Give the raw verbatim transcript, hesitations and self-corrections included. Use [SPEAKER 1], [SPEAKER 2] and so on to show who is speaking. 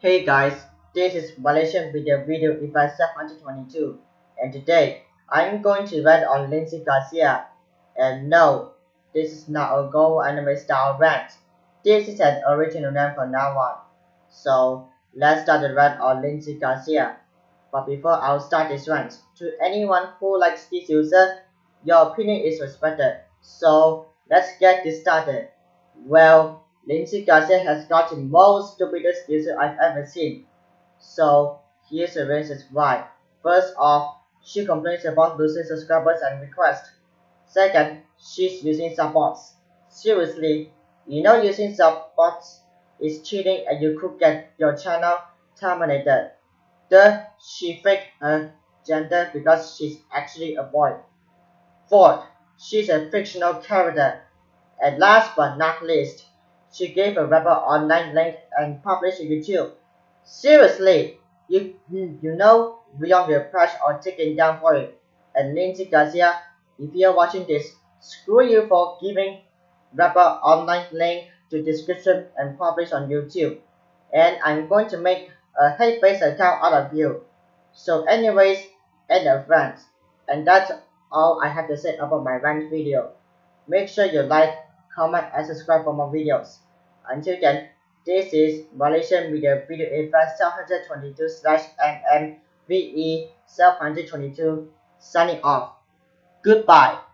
[SPEAKER 1] Hey guys, this is Malaysian video video E seven twenty-two, and today I'm going to rant on Lindsey Garcia. And no, this is not a Go anime style rant. This is an original rant from now on. So let's start the rant on Lindsey Garcia. But before I'll start this rant, to anyone who likes this user, your opinion is respected. So let's get this started. Well, Lindsey Garcia has got the most stupidest user I've ever seen. So here's the reasons why. First off, she complains about losing subscribers and requests. Second, she's using supports. Seriously, you know using supports is cheating and you could get your channel terminated. Third, she faked her gender because she's actually a boy. Fourth, she's a fictional character. And last but not least, she gave a rapper online link and published on YouTube. Seriously, you you know Vyond will crash or taken down for it. And Lindsey Garcia, if you're watching this, screw you for giving rapper online link to description and publish on YouTube. And I'm going to make a hate-based account out of you. So anyways, end of rant. And that's all I have to say about my rant video. Make sure you like, comment and subscribe for more videos. Until then, this is Malaysian Media Video E seven twenty-two slash M M V E seven twenty-two signing off. Goodbye.